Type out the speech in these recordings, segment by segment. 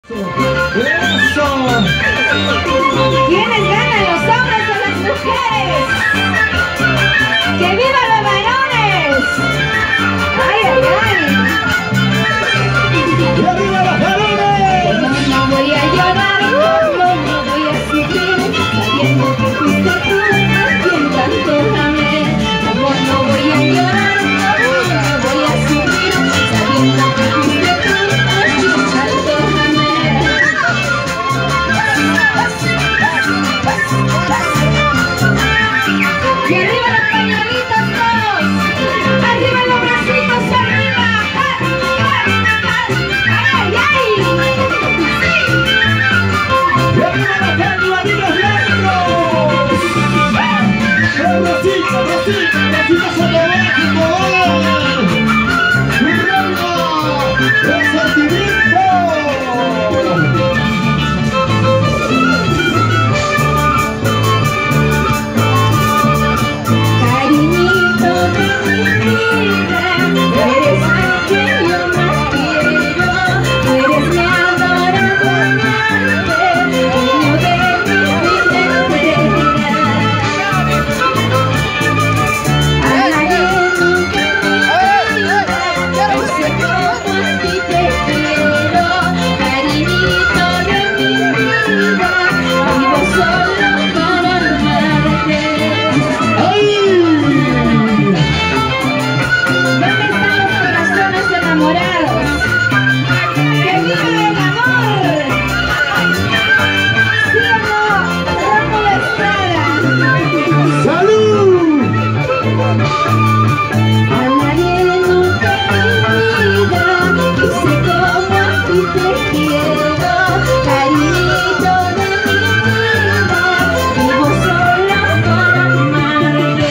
¡Eso! ¿Quiénes ganan, los hombres o las mujeres? ¡Que vivan los varones! ¡Ay, ay, ay! ¡Y arriba los varones! No voy a llorar, no voy a sufrir, sabiendo que fuiste tú quien tanto amé. Amor, no voy a llorar, no voy a sufrir, sabiendo que fuiste tú quien tanto amé. Y arriba los pañuelitos todos, arriba los bracitos arriba. ¡Ay, ay! ¡Y arriba los pañuelitos blancos! ¡Rosita, Rosita, Rosita Sotomático! ¡Y reina el sentimiento! Cariñito de mi vida, eres al que yo más quiero, tú eres mi adorado amante, dueño de mi vida entera. A nadie nunca en mi vida, yo sé cómo a ti te quiero, cariñito de mi vida, vivo solo para amarte. ¡Ay! ¿Dónde están los corazones enamorados? ¡Que viva el amor! ¡Sí o no! ¡Rómulo Estrada! ¡Salud! A nadie nunca en mi vida quise como a ti te quiero, cariñito de mi vida, vivo solo para amarte.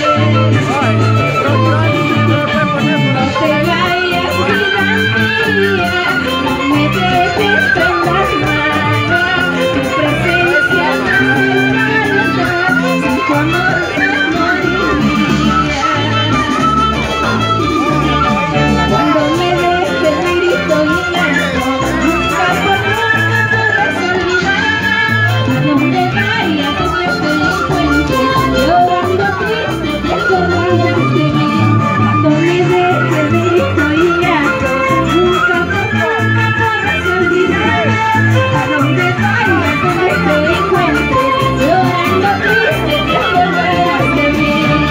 No te vayas, vida mía, no me dejes prender nada, tu presencia me encanta, sin tu amor no moriría. Cuando me dejes el grito y llanto, nunca por nada podrás olvidarme. A donde vaya, donde te encuentres, llorando triste te acordarás de mí. Cuando me dejes el grito y llanto, nunca por nada podrás olvidarme. A donde vaya, donde te encuentres, llorando triste te acordarás de mí.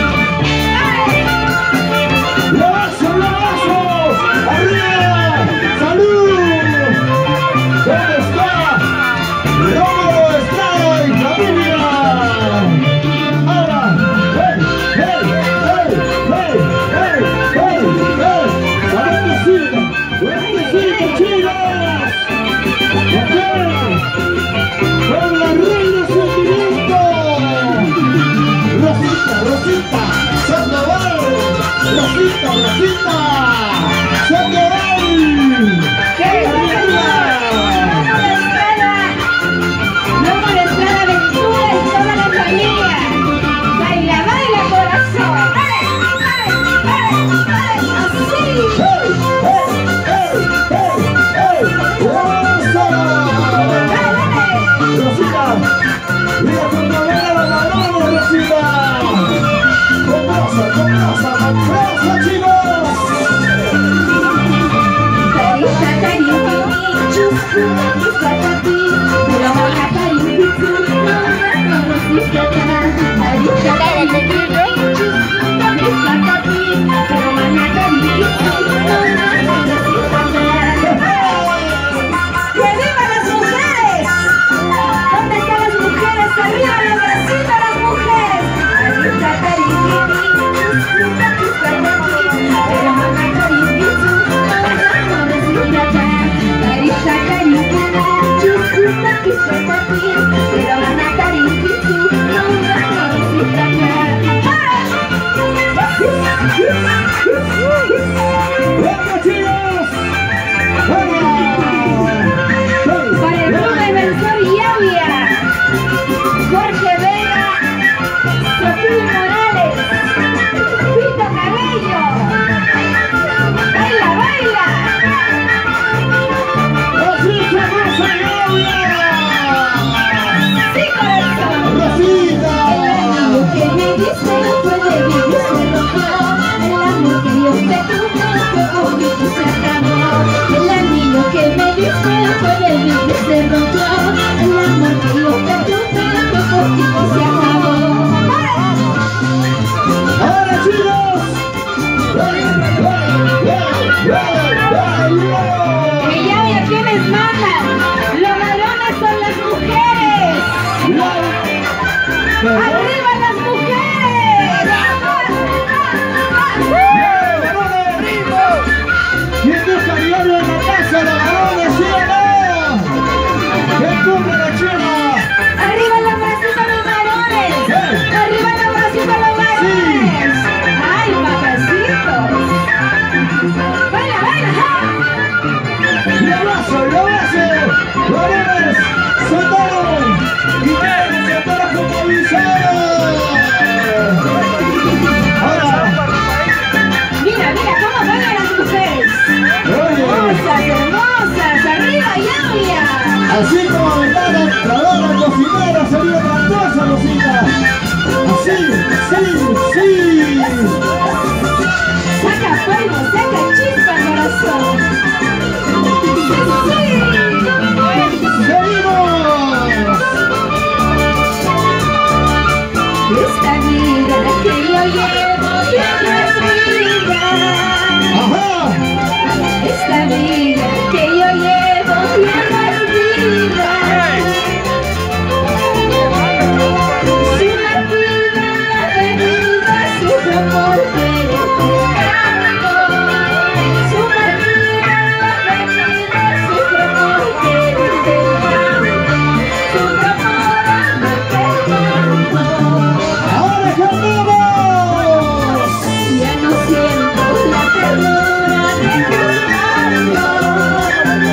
¡Brazos, brazos! ¡Arriba! ¡Salud! ¿Dónde está Rómulo Estrada y familia? Ahora, ¡hey, hey, hey, hey, hey, hey, hey! ¡Fuertecito, chicos! ¡Ok! ¡Con la reina sentimiento! ¡Rosita, Rosita! ¡Sandoval! ¡Rosita, Rosita! ¡Sandoval! ¡Qué Rómulo Estrada! Rómulo Estrada, Venturas, toda la familia. Baila, baila, corazón. ¡Dale, dale, dale, dale! ¡Así! ¡Hey, hey, hey, hey, hey! ¡Eso! ¡Dale, dale! ¡Rosita! ¡Mira con novela los varones, Rosita! ¡Con casa, chicos! Carita, cariño, chusco, kisakati, Romana, cariño, no Rosita, carita, cariño, chusco, kisakati, Romana, cariño, no Rosita. ¡Que vivan las mujeres! ¿Dónde están las mujeres? ¡Arriba los bracitos, las mujeres! Carita, cariño, chusco, kisakati, Romana, cariño, Carita, cariño, chusco, kisakati, pero van a cariño, no ¡Arriba las mujeres! ¡Bien, varones! ¿Quién busca diario en la casa? ¡Los varones, sí o no! ¿Qué cumple la china? ¡Arriba la bracita los varones! ¡Arriba la bracita los varones! ¡Ay, papacitos! ¡Baila, baila! ¡Y abrazo, y abrazo! ¡Varones! ¡Soltaron! ¡Y quieren soltar como avisados! Ahora, Mira, mira cómo bailan las mujeres. oye, Hermosas, hermosas. ¡Arriba, Yaulia! así como aventana, trabada, cocinera, sería otra cosa, Rosita. Así, sí, sí. Saca polvo, saca chispa, corazón. Sí. ¡Seguimos! Esta vida que yo llevo ya no es vida. ¡Ajá! Esta vida que yo llevo ya no es vida. Sumergida en la avenida, sufro por quererte tanto. Sumergida en la avenida, sufro por quererte tanto. Sufro por amarte tanto. ¡Ahora cantamos! Ya no siento la ternura de tus labios.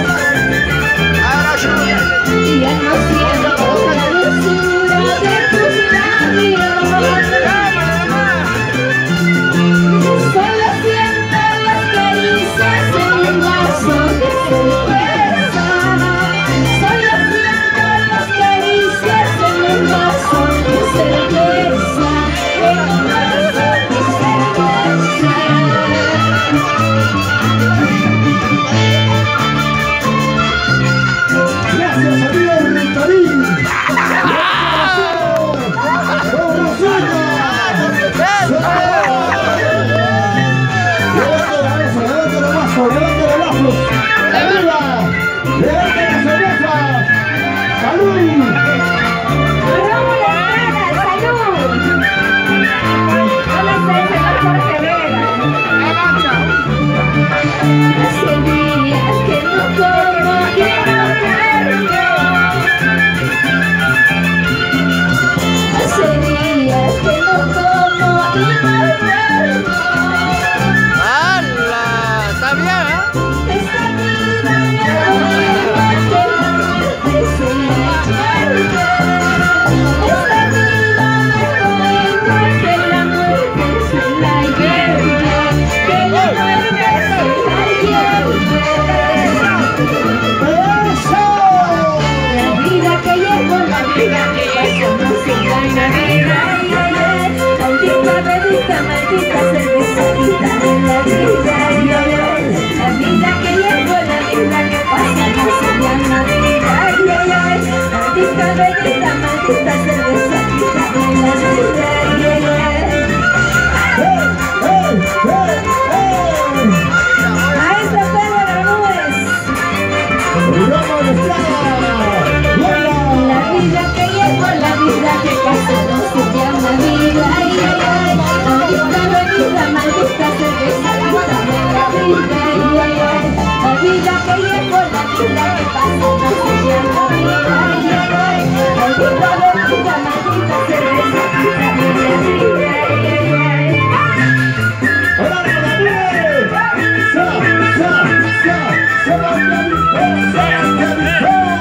Ya no siento la dulzura de tus labios. Solo siento las caricias en un vaso de cerveza. Solo siento las caricias en un vaso de cerveza. En un vaso de cerveza. Gracias, amigo Ricarín. ¡Con Rosita! ¡Levante los brazos! ¡Levante los brazos! ¡Arriba! ¡Levante la cerveza! ¡Salud! ¡Vamos las caras! ¡Salud! ¿Dónde está el señor Jorge Vega? Hace días que no como y no duermo. Hace días que no como y no duermo. ¡Hala! ¿Está bien, eh? Esta vida me duerme que la muerte se la lleve. Esta vida me duerme que la muerte se la lleve. Que la muerte se la lleve. ¡Eso! La vida que llevo, la vida que paso, no se gana vida. Ay, ay, ay. Maldita bebida, maldita cerveza, quítame la vida. Ay, ay, ay. La vida que llevo, la vida que pasa, no se llama vida. Ay, ay, ay. Maldita bebida, maldita cerveza, quítame la vida. Ay, ay, ay. ¡Hey, hey, hey, hey! Maestro Pedro Bermúdez. ¡Broma de Estrada! La ¡Hola! vida que llevo, la vida que paso, no se llama vida. Ay, ay, ay. Maldita bebida, maldita cerveza, quítame la vida. Ay, ay, ay. La vida que llevo, la vida que paso, no se llama vida. Ay, ay, ay. Maldita bebida, maldita cerveza, quítame la vida. Ay, ay, ay. ¡Hola, Ramírez! ¡Sa, sa, sa! ¡Se va a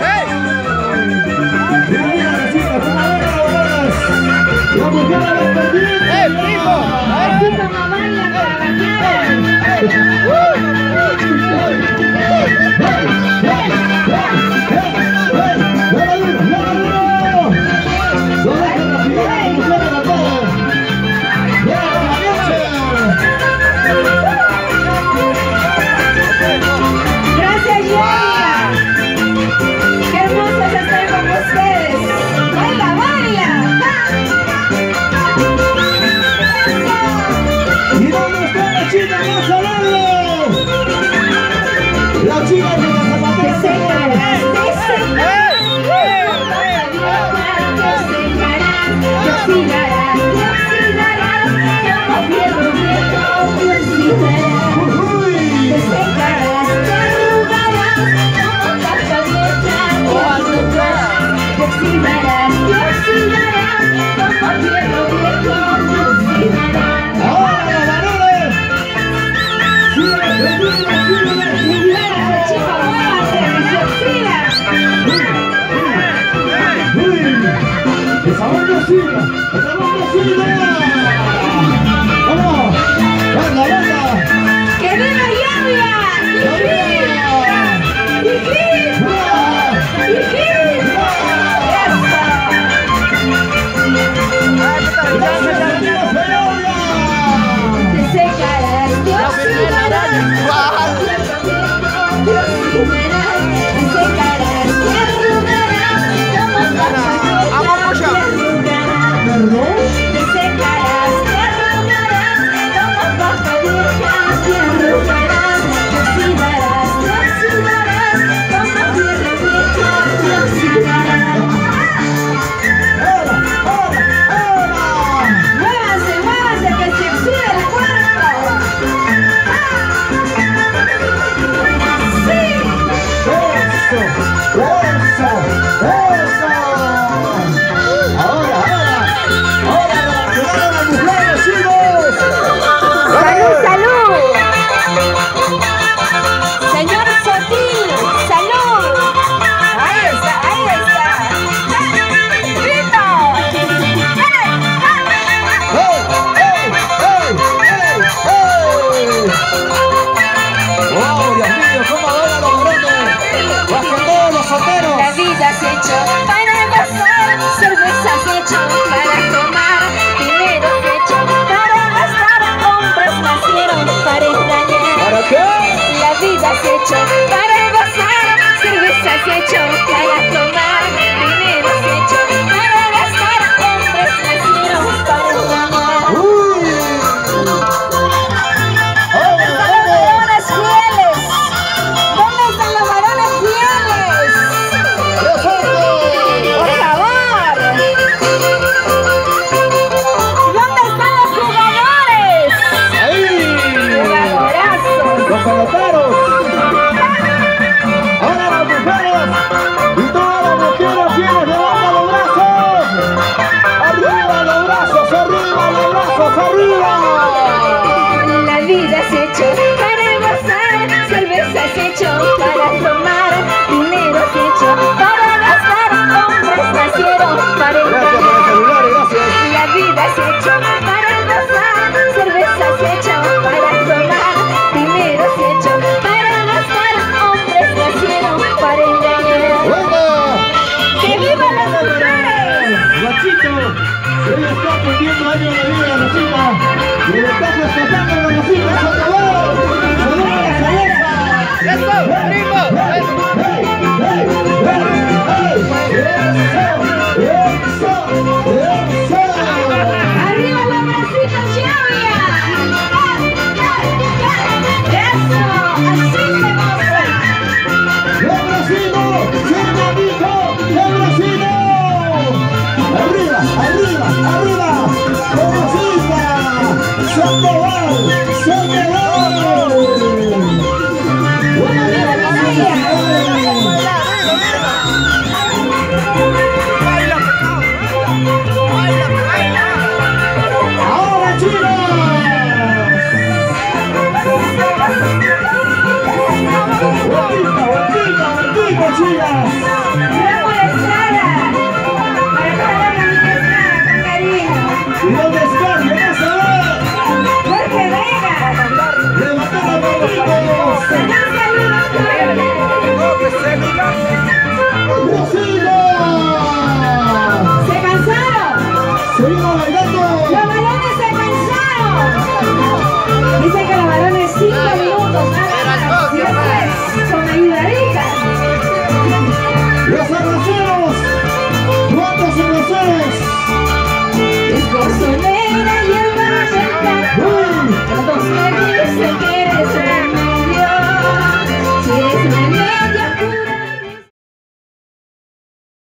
Brasil! ¡Vamos, Brasil! ¡Vamos! ¡Venga, venga! ¡Que viva Llavia! Te secarás, te oxidarás, te secarás, te arrugarás, como papas te arrugarás. ¿Perdón? Te secarás, te arrugarás, como papas te arrugarás. Te oxidarás, como tierra vieja te oxidarás. ¡Ahora! ¡Ahora! ¡Ahora! Muévanse, muévanse, que se oxida el cuerpo. ¡Sí! ¡Eso! ¡Eso! ¡Eso! ¡Ahora, ahora! ¡Ahora reaccionaron las mujeres, chicos! ¡Salud, salud! Señor Sotil, salud. Ahí está, ahí está. ¡Grito! ¡Hey! ¡Hey! ¡Hey! ¡Hey! ¡Hey! ¡Wow! ¡Dios mío! ¿Cómo adoran los varones! ¡Bajen todos los solteros! La vida se echó para gozar, cerveza se echó para tomar, dinero se echó para gastar, hombres nacieron para engañar. ¿Para qué? La vida se echó para gozar, cerveza se echó para tomar, dinero se echó para gastar, hombres nacieron para engañar. ¡Uy! ¿Dónde están los varones fieles? ¿Dónde están los varones fieles? ¡Presente! ¡Por favor! ¿Dónde están los jugadores? ¡Ahí! ¡Jugadorazos! ¡Los peloteros! ¡Ahora las mujeres! ¡Y todas las mujeres fieles levanta los brazos! ¡Arriba los brazos! ¡Arriba los brazos! ¡Arriba! La vida se echó para gozar, cerveza se echó para tomar, dinero se echó para gastar, hombres nacieron para Gracias por el engañar. celular, gracias. La vida se echó para gozar, cerveza se echó para tomar, dinero se echó para gastar, hombres nacieron para engañar. ¡Venga! ¡Que vivan las mujeres! Guachito, ella está cumpliendo años de vida, la Rosita. Y le está festejando a la Rosita, se acabó. ¡Saludos a la cerveza! ¡Eso, primo! ¡Arriba los bracitos, Llavia! ¡Eso! ¡Así se goza! ¡Arriba, arriba, arriba! ¡Rosita! ¡Se acabó! ¡Se acabó!